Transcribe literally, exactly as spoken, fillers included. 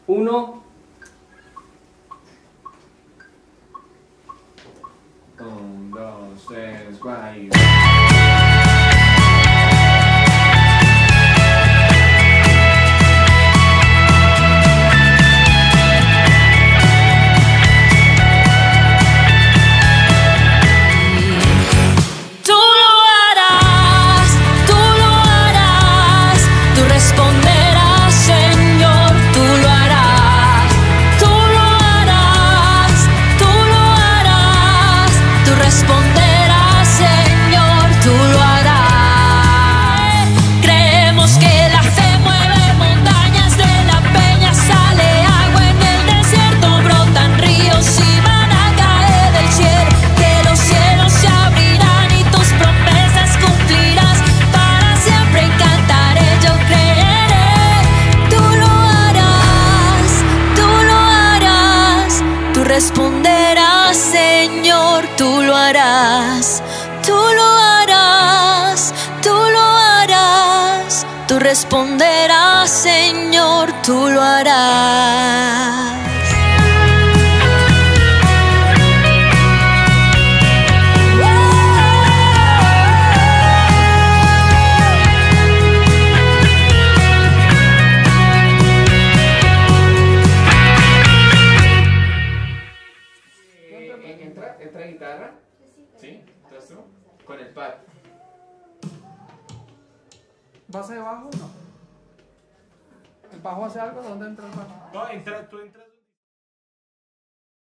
uno. Un, dos, tres, cuatro. Responderás, Señor, tú lo harás, tú lo harás, tú lo harás, tú responderás, Señor, tú lo harás. Entra, entra guitarra. ¿Sí? ¿Estás tú? Con el pad. ¿Base de bajo? No. ¿El bajo hace algo? ¿Dónde entra el bajo? No, entra, tú entras.